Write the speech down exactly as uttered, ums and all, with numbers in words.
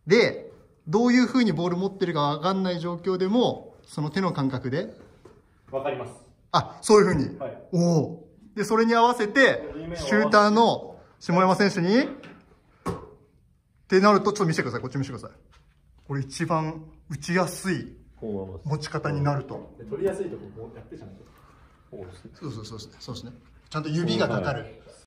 で、どういう風にボール持ってるかわかんない状況でも、その手の感覚で。 わかります。 あ、そういう風に。 はい。 おお。で、それに合わせて、シューターの下山選手に、ってなると、ちょっと見せてください。こっち見せてください。これ一番打ちやすい持ち方になると。 取りやすいとこもやってじゃん。 そうそうそうですね。そうですね。ちゃんと指がかかる。